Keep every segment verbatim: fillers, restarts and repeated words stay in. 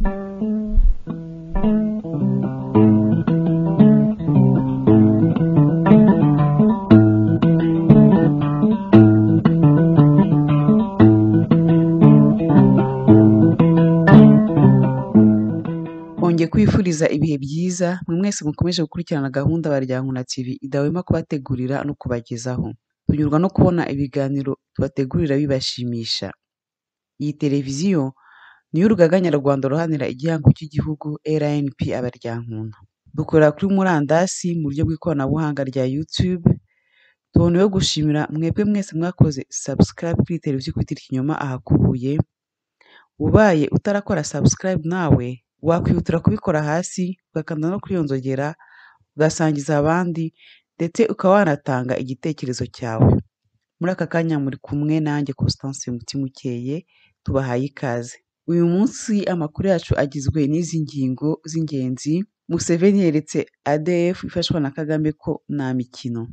Ongeye kwifuriza ibihe byiza mwe mwese mukomeje gukurikirana gahunda Baryankuna T V idahwema kubategurira no kubagezaho. Tunyurwa no kubona ibiganiro tubategurira bibashimisha. Iyi televiziyo ni y'urugaga nyarwanda ruharanira igihango cy'igihugu R N P Abaryankuna. Dukorera kuri murandasi mu buryo bw'ikoranabuhanga rya YouTube. Tuboneyeho gushimira mwebwe mwese mwakoze subscribe kuri televiziyo Kwitira Ikinyoma ahakubuye. Ubaye utarakora subscribe nawe wakwihutira kubikora hasi ugakanda no kwiyonzogera ugasangiza abandi ndetse ukaba wanatanga igitekerezo cyawe. Muri aka kanya muri kumwe nanjye Constance Mutimukeye tubahaye ikaze. Uyu munsi amakuru yacu agizwe n'izi ngingo z'ingenzi. Museveni yeretse A D F ifashwa na Kagame ko nta mikino.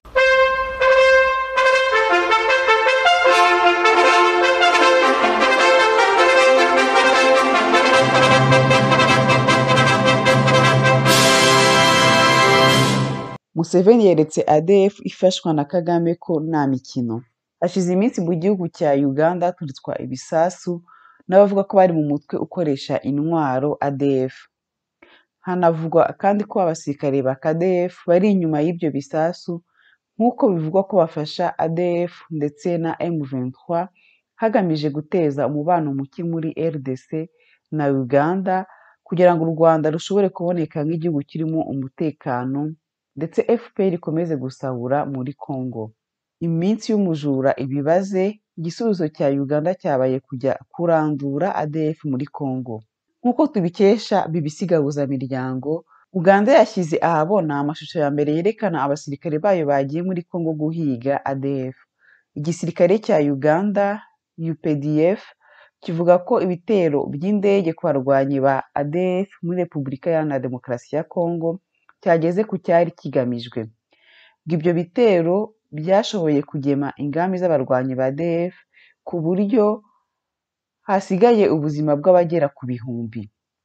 Museveni yeretse A D F ifashwa na Kagame ko nta mikino. Hashize iminsi mu gihugu cya Uganda haturitswa ibisasu n'abavuga ko bari mu mutwe ukoresha intwaro A D F. Hanavugwa kandi ko abasirikare ba K D F bari inyuma y'ibyo bisasu nk'uko bivugwa ko bafasha A D F ndetse na M vingt-trois hagamije guteza umubano muke muri R D C na Uganda kugira ngo u Rwanda rushobore kuboneka nk'igihugu kirimo umutekano ndetse F P R ikomeze gusahura muri Congo. Iminsi y'umujura ibibaze, igisubizo cya Uganda cyabaye kujya kurandura A D F muri Congo. Nk'uko tubikesha B B C Gahuzamiryango, Uganda yashyize ahabona amashusho ya mbere yerekana abasirikare bayo bagiye muri Congo guhiga A D F. Igisirikare cya Uganda U P D F kivuga ko ibitero by'indege ku barwanyi ba A D F muri Repubulika Iharanira Demokarasi ya Congo cyageze ku cyari kigamijwe. Ibyo bitero byashoboye kugema ingami z'abarwanyi ba A D F ku buryo hasigaye ubuzima bw'abagera ku bihumbi.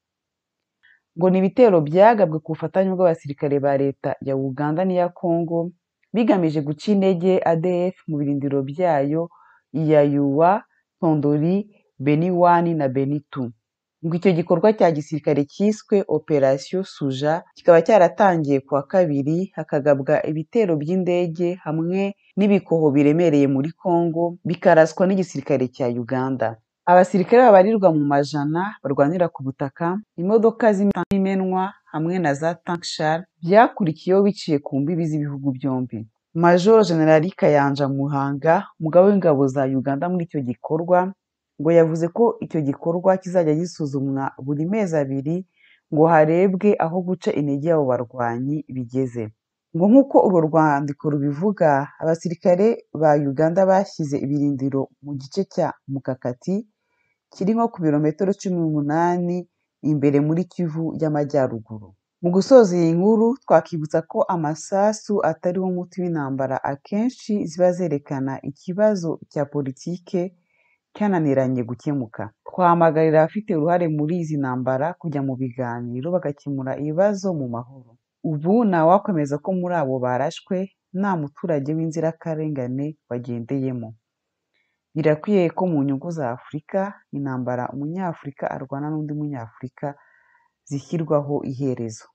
Ngo ni ibitero byagabwe ku bufatanye bw'abasirikare ba leta ya Uganda n'iya Congo bigamije guca intege A D F mu birindiro byayo iya Yuwa, Tondori, Beni one na Beni two. Ngo icyo gikorwa cya gisirikare cyiswe Operation Suja kikaba cyaratangiye kuwa kabiri hakagabwa ibitero by'indege hamwe n'ibikoho biremereye muri Congo bikaraswa n'igisirikare cya Uganda. Abasirikare babarirwa mu majana barwanira ku butaka, imodoka z'imenwa hamwe na za tankshar byakurikiyeho biciye ku mbibi z'ibihugu byombi. Major General Kayanja Muhanga, umugaba w'ingabo za Uganda muri icyo gikorwa, ngo yavuze ko icyo gikorwa kizajya gisuzumwa buri mezi abiri ngo harebwe aho guca intege abo barwanyi bigeze. Ngo nk'uko urwo rwandiko rubivuga, abasirikare ba Uganda bashyize ibirindiro mu gice cya Mukakati kiri nko ku birometero cumi n'umunani imbere muri Kivu y'Amajyaruguru. Mu gusoza iyi nkuru twakibutsa ko amasasu atari wo muti w'intambara akenshi ziba zerekana ikibazo cya politike cyananiranye gukemuka. Twahamagarira abafite uruhare muri izi ntambara kujya mu biganiro bagakemura ibibazo mu mahoro. Ubu ntawakwemeza ko muri abo barashwe nta muturage w'inzirakarengane wagendeyemo. Birakwiye ko mu nyungu za Afurika intambara umunyafurika arwana n'undi munyafurika zishyirwaho iherezo.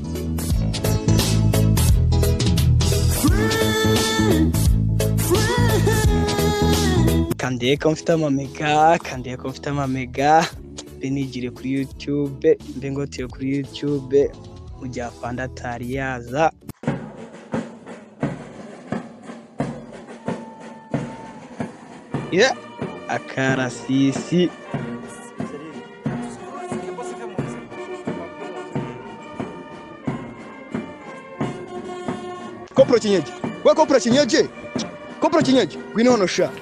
Kandiye ko mfite amamega, kandiye ko mfite amamega, benigire kuri YouTube, mbengotiye kuri YouTube, ujya fanda tariyaza. Yeah, akarasisi. Kopro kinyeje. Wa kopro kinyeje. Kopro kinyeje. Gwinono sha.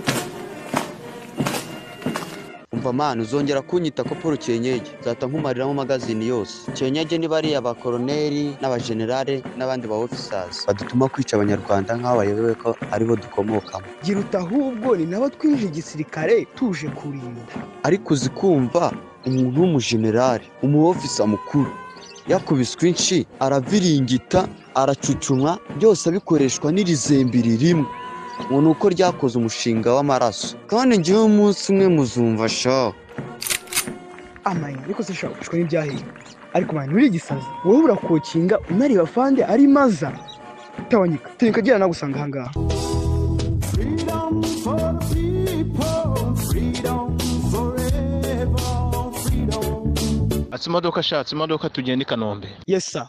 Umva man uzongera kunyita kopro kinyeje. Zata nkumariramo magazine yose. Kinyeje ni bari abakoloneli n'abagenerale n'abandi ba officers. Badutuma kwica abanyarwanda nk'aho bayobewe ko aribo dukomokamo. Giruta ahubwo ni nabo twinje igisirikare tuje kurinda. Ariko uzikumva umuntu w'umujenerali umuofisa mukuru yakubiswe inshi araviringita aracucumwa byose abikoreshwa n'irizembiri rimwe ngo nuko ryakoze umushinga w'amaraso kandi ngewe umunsi umwe muzumva sha amaye ariko se shaka ushwe n'ibyahiye ariko mani uri gisazi wowe urakokinga unareba fande ari maza tawanyika tinka gira nagusanga ahangaha Freedom for the people, freedom forever, freedom. Atsi imodoka shatse imodoka tugenda i Kanombe. yes sir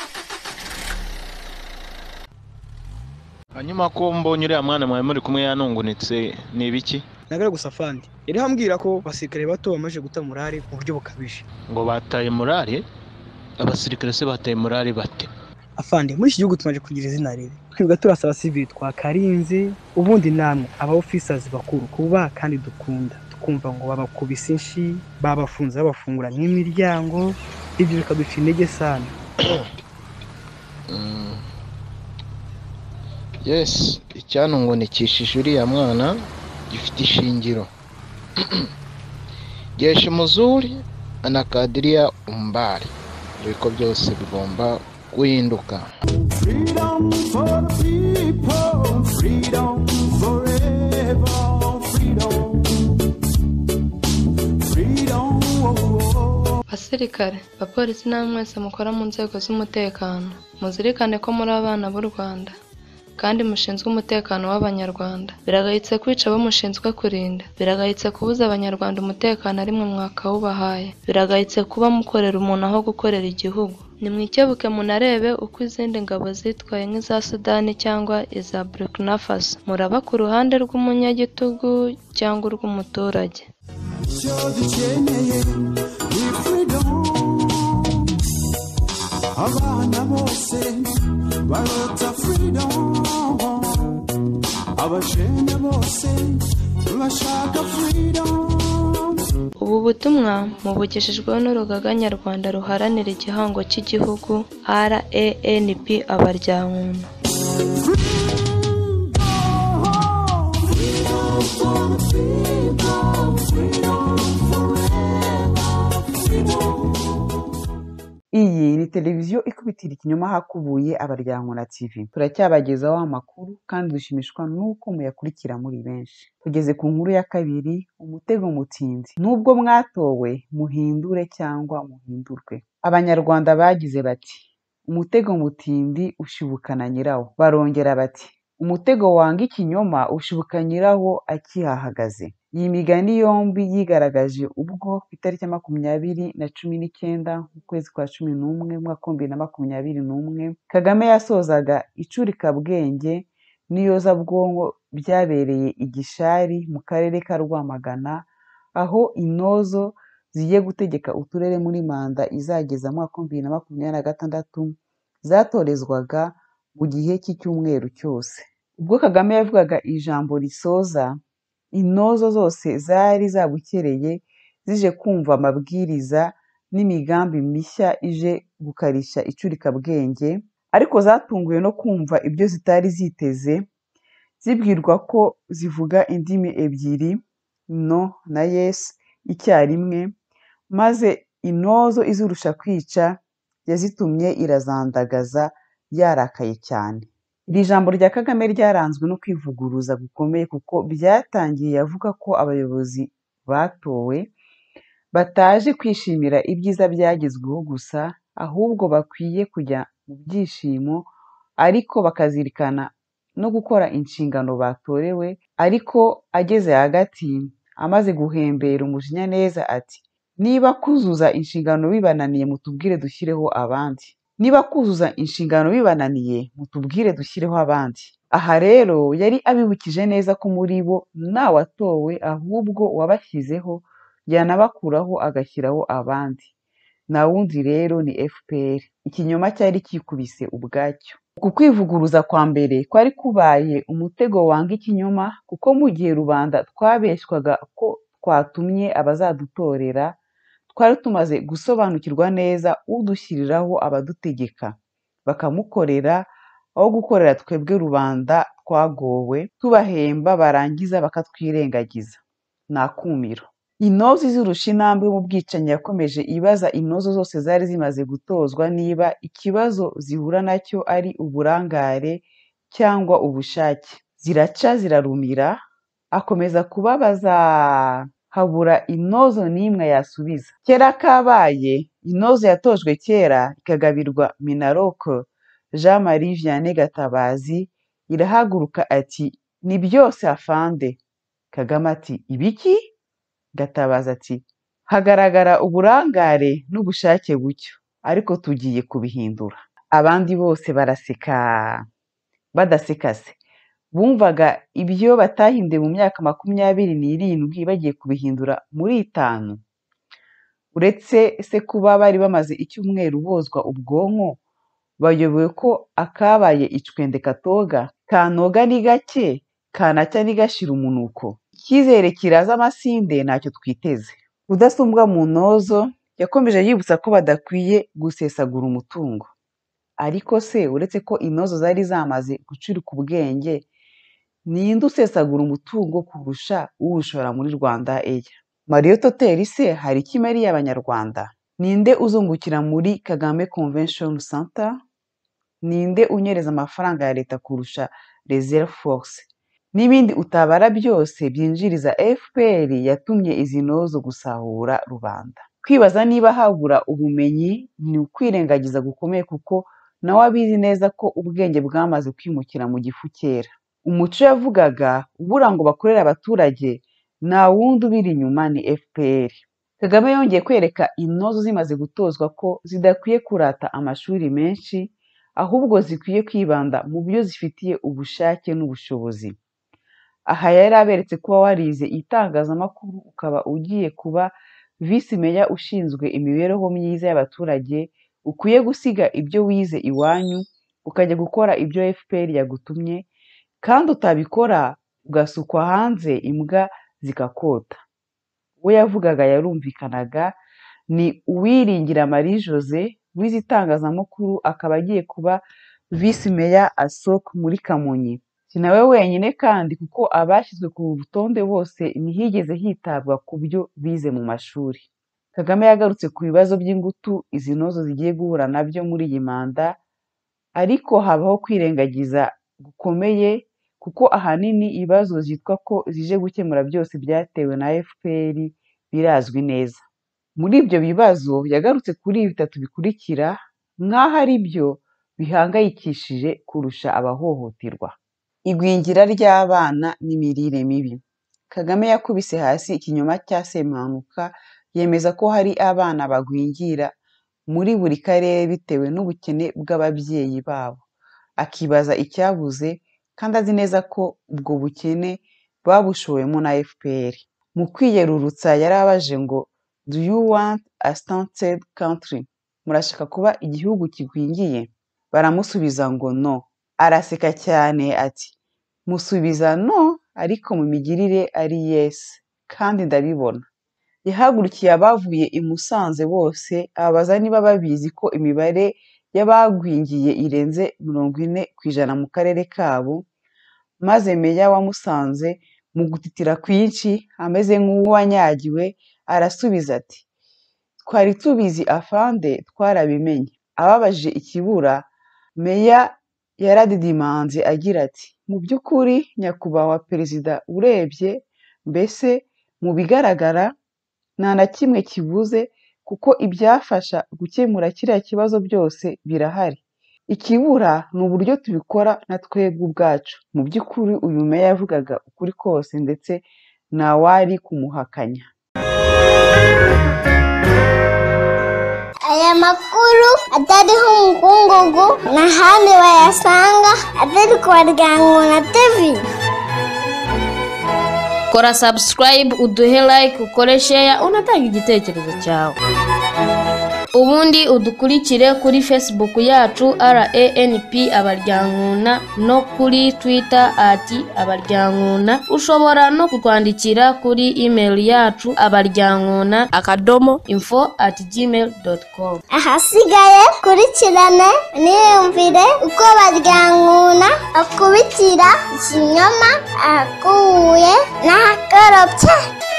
Hanyuma ko mbonye uriya mwana mwawe muri kumwe yanungunitse ni ibiki? nagara gusa fande yari hambwira ko basirikare bato bamaje guta murari mu buryo bukabije Ngo bataye morale? Abasirikare se bataye morale bate? afande muri iki gihugu tumaje kugira izina ribi twibuka turasaba civil twakarinze ubundi namwe aba officers bakuru kuba kandi dukunda tukumva ngo babakubise inshi babafunze babafungura n'imiryango ibyo bikaduca intege sana Mm. Yes, icyanungunikishije uriya mwana gifite ishingiro. Jeshi muzuri anakadiria umbali. Biko byose bigomba guhinduka. Freedom for the people, freedom forever, freedom. Freedom. Basirikare, bapolisi namwe mwese mukora mu nzego z'umutekano, muzirikane ko muri abana b'u Rwanda kandi mushinzwe umutekano w'abanyarwanda. Biragayitse kwica abo mushinzwe kurinda, biragayitse kubuza abanyarwanda umutekano ari mwe mwakawubahaye, biragayitse kuba mukorera umuntu aho gukorera igihugu. Nimwikebuke munarebe uko izindi ngabo zitwaye nk'iza Sudani cyangwa iza Burkina Faso. Muraba ku ruhande rw'umunyagitugu cyangwa urw'umuturage. Icyo dukeneye ni freedom. Abana bose barota freedom. Abashenya bose bashaka freedom. Ubu butumwa mubugejejweho n'urugaga nyarwanda ruharanira igihango cy'igihugu R A N P abaryankuntu. Iyi ni televiziyo ikubitira ikinyoma hakubuye abaryankuna T V. Turacyabagezaho amakuru kandi dushimishwa nuko muyakurikira muri benshi. Tugeze ku nkuru ya kabiri, umutego mutindi. Nubwo mwatowe muhindure cyangwa muhindurwe. Abanyarwanda bagize bati umutego mutindi ushibukana nyirawo. Barongera bati umutego wanga ikinyoma ushibuka nyirawo akihahagaze. Iyi migani yombi yigaragaje ubwo ku itariki ya makumyabiri na cumi n'icyenda ukwezi kwa cumi n'umwe umwaka w'ibihumbi bibiri na makumyabiri n'umwe Kagame yasozaga icurikabwenge n'iyozabwonko byabereye i Gishari mu karere ka Rwamagana, aho intozo zigiye gutegeka uturere muri manda izageza mu mwaka w'ibihumbi bibiri na makumyabiri na gatandatu zatorezwaga mu gihe cy'icyumweru cyose. Ubwo Kagame yavugaga ijambo risoza, intozo zose zari zabukereye zije kumva amabwiriza n'imigambi mishya ije gukarisha icurikabwenge, ariko zatunguwe no kumva ibyo zitari ziteze, zibwirwa ko zivuga indimi ebyiri no na yes icyarimwe, maze intozo izirusha kwica yazitumye irazandagaza yarakaye cyane. Iri jambo rya Kagame ryaranzwe no kwivuguruza gukomeye kuko byatangiye avuga ko abayobozi batowe bataje kwishimira ibyiza byagezweho gusa, ahubwo bakwiye kujya mu byishimo ariko bakazirikana no gukora inshingano batorewe. Ariko ageze hagati amaze guhembera umujinya neza ati niba kuzuza inshingano bibananiye mutubwire dushyireho abandi. Niba kuzuza inshingano bibananiye mutubwire dushyireho abandi. Aha rero yari abibukije neza ko muri bo ntawatowe ahubwo wabashyizeho yanabakuraho agashyiraho abandi. Na wundi rero ni F P R. Ikinyoma cyari kikubise ubwacyo. Uku kwivuguruza kwa mbere kwari kubaye umutego wanga ikinyoma, kuko mu gihe rubanda twabeshywaga ko twatumye abazadutorera, twari tumaze gusobanukirwa neza udushyiriraho abadutegeka bakamukorera, aho gukorera twebwe rubanda twagowe tubahemba barangiza bakatwirengagiza. Nakumiro. Inozi zirusha intambwe mu bwicanyi yakomeje ibaza inozo zose zari zimaze gutozwa niba ikibazo zihura nacyo ari uburangare cyangwa ubushake. Ziraca zirarumira, akomeza kubabaza habura inozo n'imwe yasubiza. Kera kabaye, inozo yatojwe kera ikagabirwa Minaroko Jean Marie Vianney Gatabazi irahaguruka ati ni byose afande. Kagame ati ibiki? Gatabazi ati hagaragara uburangare n'ubushake bucyo, ariko tugiye kubihindura. Abandi bose baraseka. Badaseka se bumvaga ibyo batahinduye mu myaka makumyabiri n'irindwi bagiye kubihindura muri itanu. Uretse se kuba bari bamaze icyumweru bozwa ubwonko, bayoboye ko akabaye icwende katoga, kanoga ni gake, kanacya ni gashira umunuko. Icyizere kiraza amasinde ntacyo twiteze. Rudasumbwa mu nozo yakomeje yibutsa ko badakwiye gusesagura umutungo. Ariko se uretse ko inozo zari zamaze gucurika ubwenge, ninde usesagura umutungo kurusha uwushora muri Rwanda Air? Marriott Hotel se hari icyo imariye abanyarwanda? Ninde uzungukira muri Kagame Convention Center? Ninde unyereza amafaranga ya leta kurusha Reserve Force? N'ibindi utabara byose byinjiriza F P R yatumye izi nozo gusahura rubanda. Kwibaza niba habura ubumenyi ni ukwirengagiza gukomeye, kuko nawe abizi neza ko ubwenge bwamaze kwimukira mu gifu kera. Umuco yavugaga ubura ngo bakorere abaturage nta wundi ubiri inyuma ni F P R. Kagame yongeye kwereka inozo zimaze gutozwa ko zidakwiye kurata amashuri menshi, ahubwo zikwiye kwibanda mu byo zifitiye ubushake n'ubushobozi. Aha yari aberetse kuba warize itangazamakuru ukaba ugiye kuba visi meya ushinzwe imibereho myiza y'abaturage, ukwiye gusiga ibyo wize iwanyu ukajya gukora ibyo F P R yagutumye, kandi utabikora ugasukwa hanze imbwa zikakota. Uwo yavugaga yarumvikanaga, ni Uwiringira Marie Jose wize itangazamakuru akaba agiye kuba visi meya Asok muri Kamonyi. Si nawe wenyine kandi, kuko abashyizwe ku rutonde bose ntihigeze hitabwa ku byo bize mu mashuri. Kagame yagarutse ku bibazo by'ingutu izi nozo zigiye guhura nabyo muri iyi manda, ariko habaho kwirengagiza gukomeye, kuko ahanini ibibazo zitwa ko zije gukemura byose byatewe na F P R birazwi neza. Muri ibyo bibazo yagarutse kuri bitatu bikurikira nk'aho ari byo bihangayikishije kurusha abahohoterwa: igwingira ry'abana n'imirire mibi. Kagame yakubise hasi ikinyoma cya Semuhanuka, yemeza ko hari abana bagwingira muri buri karere bitewe n'ubukene bw'ababyeyi babo. Akibaza icyabuze, kandi azi neza ko ubwo bukene babushowemo na F P R. Mu kwiyerurutsa yarabaje ngo do you want a stunted country? Murashaka kuba igihugu kigwingiye? Baramusubiza ngo no. Araseka cyane ati musubiza no, ariko mu migirire ari yes, kandi ndabibona. Yahagurukiye abavuye i Musanze bose ababaza niba babizi ko imibare y'abagwingiye irenze mirongo ine ku ijana mu karere kabo, maze meya wa Musanze mu gutitira kwinshi ameze nk'uwanyagiwe arasubiza ati twari tubizi afande, twarabimenye. Ababajije ikibura, meya yaradidimanze agira ati mu by'ukuri nyakubahwa perezida, urebye mbese mu bigaragara nta na kimwe kibuze, kuko ibyafasha gukemura kiriya kibazo byose birahari. Ikibura ni uburyo tubikora na twebwe ubwacu. Mu by'ukuri uyu meya yavugaga ukuri kose, ndetse ntawari kumuhakanya. Aya makuru atariho umukungugu nta handi wayasanga atari ku Baryankuna T V. Kora subscribe, uduhe like, ukore share, unatanga igitekerezo cyawe. Ubundi udukurikire kuri Facebook yacu R A N P Abaryankuna, no kuri Twitter ati Abaryankuna. Ushobora no kutwandikira kuri email yacu abaryankuna akadomo info at gmail dot com. Ahasigaye kurikirane niyumvire uko Baryankuna akubitira ikinyoma akuye n'akaropye.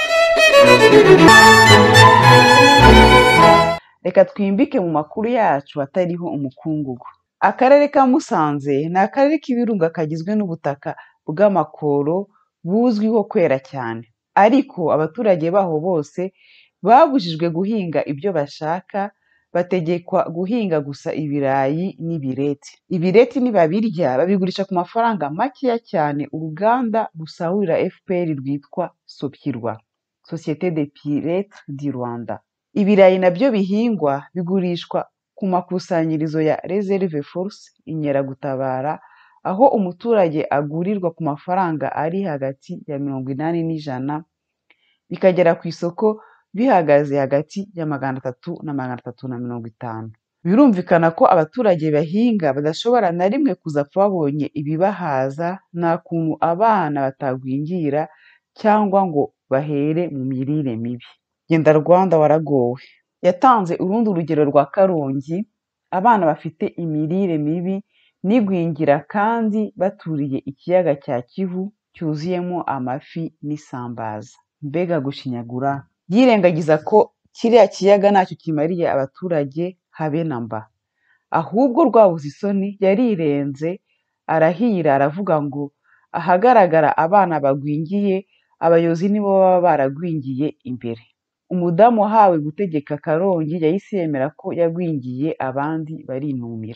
Reka twimbike mu makuru yacu atariho umukungugu. Akarere ka Musanze ni akarere k'ibirunga kagizwe n'ubutaka bw'amakoro buzwiho kwera cyane, ariko abaturage baho bose babujijwe guhinga ibyo bashaka, bategekwa guhinga gusa ibirayi n'ibireti. Ibireti nibabirya babigurisha ku mafaranga makeya cyane uruganda rusahurira F P R rwitwa Sopirwa, Société des Pirettes du Rwanda. Ibirayi nabyo bihingwa bigurishwa ku makusanyirizo ya Reserve Force Inkeragutabara, aho umuturage agurirwa ku mafaranga ari hagati ya mirongo inani n'ijana, bikagera ku isoko bihagaze hagati ya magana atatu na magana atatu na mirongo itanu. Birumvikana ko abaturage bahinga badashobora na rimwe kuzapfa babonye ibibahaza, nta kuntu abana batagwingira cyangwa ngo bahere mu mirire mibi. Genda Rwanda waragowe yatanze urundi urugero rwa Karongi, abana bafite imirire mibi n'igwingira kandi baturiye ikiyaga cya Kivu cyuzuyemo amafi n'isambaza. Mbega gushinyagura, yirengagiza ko kiriya kiyaga ntacyo kimariye abaturage habe na mba, ahubwo rwabuze isoni yarirenze arahira aravuga ngo ahagaragara abana bagwingiye abayobozi nibo baba baragwingiye imbere. Umudamu wahawe gutegeka Karongi yahise yemera ko yagwingiye abandi barinumira.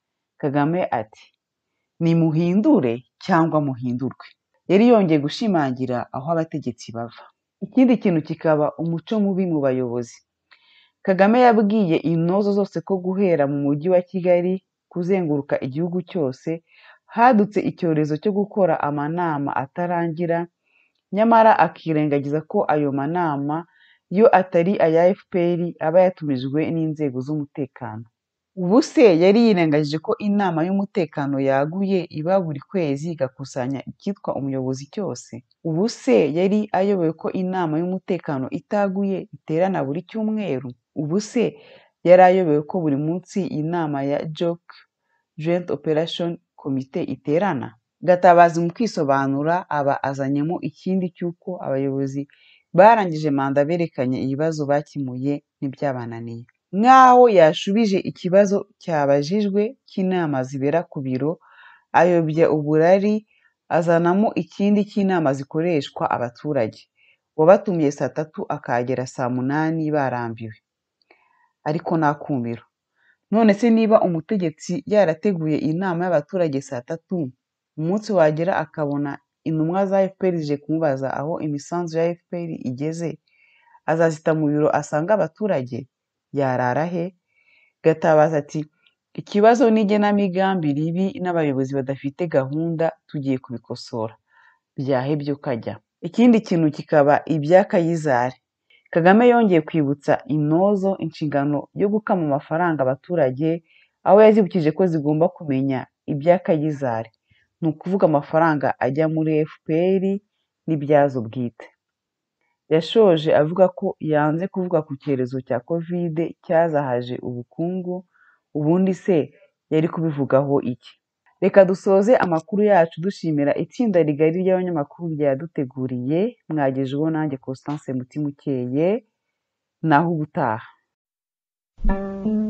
Kagame ati nimuhindure cyangwa muhindurwe. Yari yongeye gushimangira aho abategetsi bava. Ikindi kintu kikaba umuco mubi mu bayobozi. Kagame yabwiye intozo zose ko guhera mu mujyi wa Kigali kuzenguruka igihugu cyose hadutse icyorezo cyo gukora amanama atarangira, nyamara akirengagiza ko ayo manama yo atari aya F P R aba yatumijwe n'inzego z'umutekano. Ubu se yari yirengagije ko inama y'umutekano yaguye iba buri kwezi igakusanya icyitwa umuyobozi cyose? Ubu se yari ayoboye ko inama y'umutekano itaguye iterana buri cyumweru? Ubu se yari ayoboye ko buri munsi inama ya J O C, Joint Operation Committee, iterana? Gatabazi mu kwisobanura aba azanyemo ikindi cy'uko abayobozi barangije manda berekanye ibibazo bakimuye n'ibyabananiye, nk'aho yashubije ikibazo cyabajijwe cy'inama zibera ku biro, ayobya uburari azanamo ikindi cy'inama zikoreshwa abaturage. Wabatumiye saa tatu akagera saa munani barambiwe. Ariko nakumiro, none se niba umutegetsi yarateguye inama y'abaturage saa tatu, umunsi wagera akabona intumwa za F P R zije kumubaza aho imisanzu ya F P R igeze, azazita mu biro asanga abaturage? Yarara he? Gatabazi ati ikibazo n'igenamigambi ribi n'abayobozi badafite gahunda tugiye kubikosora. Byahebye ukajya. Ikindi kintu kikaba ibya Kayizari. Kagame yongeye kwibutsa intozo inshingano yo gukama amafaranga abaturage, aho yazibukije ko zigomba kumenya ibya Kayizari, ni ukuvuga amafaranga ajya muri F P R n'ibyazo bwite. Yashoje avuga ko yanze kuvuga ku cyorezo cya Covid cyazahaje ubukungu, ubundi se yari kubivugaho iki? Reka dusoze amakuru yacu dushimira itsinda rigari ry'abanyamakuru ryaduteguriye. Mwagejeho nanjye Constance Mutimukeye, naho ubutaha.